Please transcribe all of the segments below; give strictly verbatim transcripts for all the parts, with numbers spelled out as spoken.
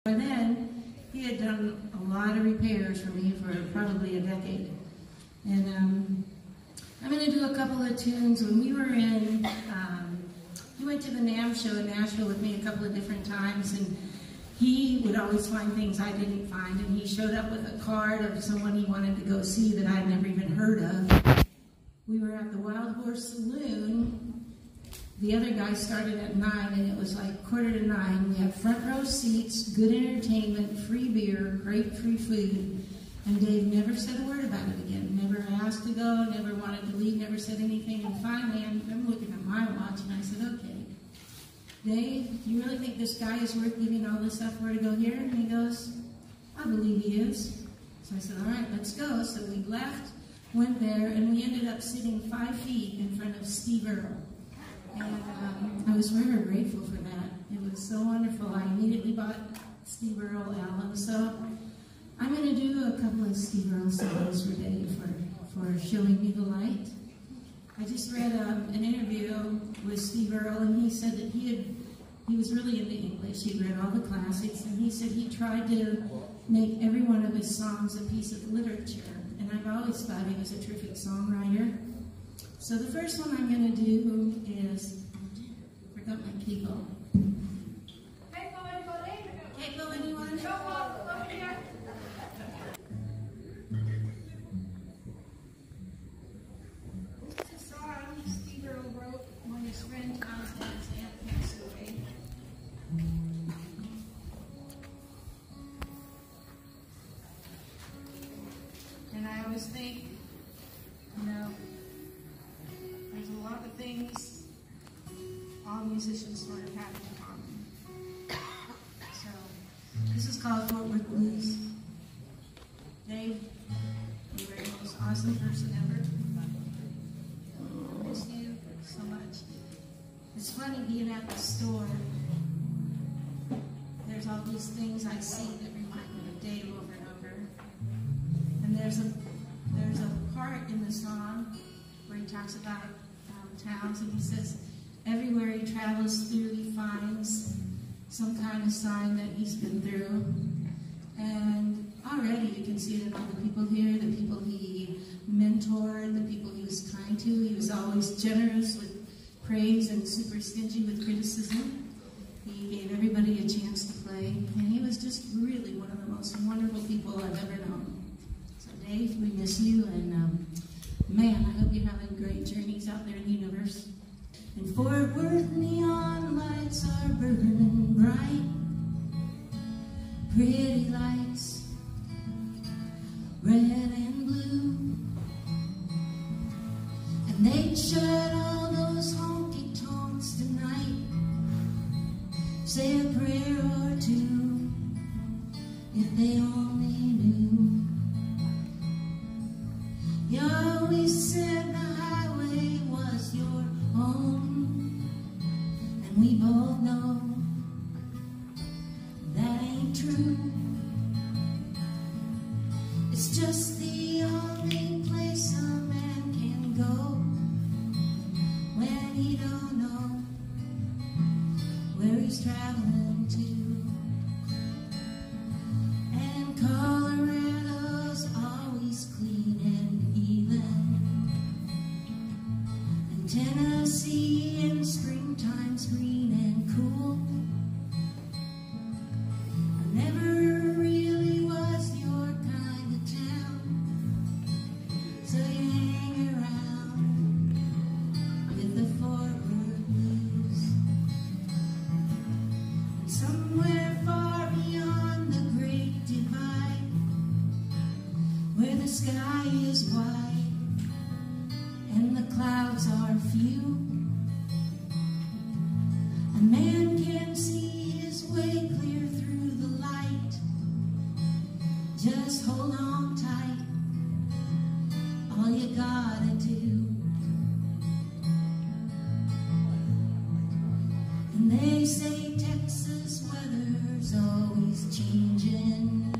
By then, he had done a lot of repairs for me for probably a decade. And um, I'm going to do a couple of tunes. When we were in, um, he went to the NAMM show in Nashville with me a couple of different times, and he would always find things I didn't find, and he showed up with a card of someone he wanted to go see that I'd never even heard of. We were at the Wild Horse Saloon. The other guy started at nine, and it was like quarter to nine. We had front row seats, good entertainment, free beer, great free food, and Dave never said a word about it again. Never asked to go, never wanted to leave, never said anything. And finally, I'm, I'm looking at my watch, and I said, okay, Dave, do you really think this guy is worth giving all this up for to go here? And he goes, I believe he is. So I said, all right, let's go. So we left, went there, and we ended up sitting five feet in front of Steve Earle. And um, I was forever grateful for that. It was so wonderful. I immediately bought Steve Earle albums. So I'm going to do a couple of Steve Earle songs for Dave for, for showing me the light. I just read um, an interview with Steve Earle, and he said that he had, he was really into English. He'd read all the classics, and he said he tried to make every one of his songs a piece of literature. And I've always thought he was a terrific songwriter. So the first one I'm going to do is, I forgot my capo. Capo, anyone? This is a song Steve Earle wrote when his friend Tom's aunt passed away. And I always think, you know, there's a lot of things all musicians sort of have in common. So, this is called Fort Worth Blues. Dave, you were the most awesome person ever. I miss you so much. It's funny being at the store. There's all these things I see that remind me of Dave over and over. And there's a there's a part in the song where he talks about um, towns, and he says everywhere he travels through, he finds some kind of sign that he's been through. And already you can see it in all the people here, the people he mentored, the people he was kind to. He was always generous with praise and super stingy with criticism. He gave everybody a chance to play, and he was just really one of the most wonderful people I've ever known. So Dave, we miss you, and um, man, I hope you're having great journeys out there in the universe. In Fort Worth, neon lights are burning bright, pretty lights, red and blue, and they'd shut all those honky-tonks tonight, say a prayer or two, if they only knew. You always said the highway was your home, and we both know that ain't true. It's just the only place a man can go when he don't know where he's traveling to. And Colorado's always clean and even, and Tennessee in springtime's green and cool. I never really was your kind of town, so you hang around with the Fort Worth Blues. And somewhere far beyond the Great Divide, where the sky is wide and the clouds are few, a man can see his way clear through the light. Just hold on tight, all you gotta do. And they say Texas weather's always changing,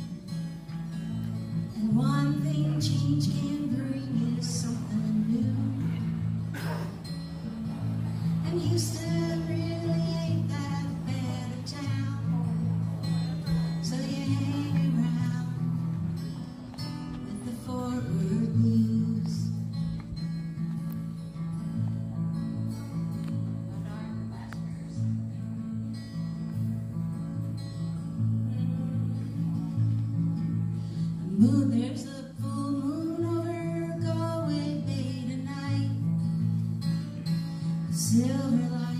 and one thing change can bring is something new. And Houston really ain't that bad a town, Moon, there's a full moon over Galway Bay tonight. Silver light